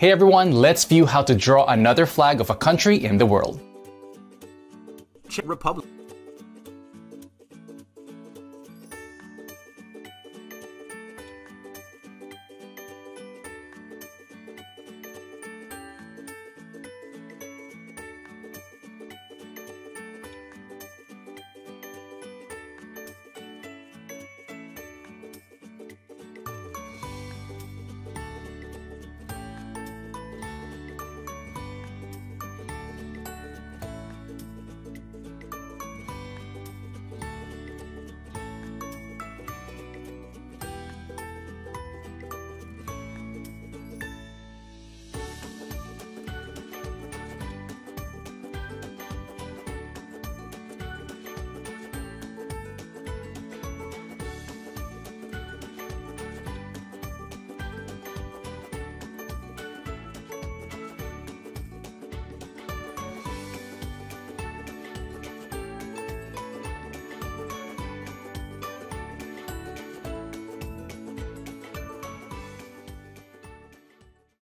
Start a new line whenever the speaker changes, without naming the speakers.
Hey everyone, let's view how to draw another flag of a country in the world.
Czech Republic.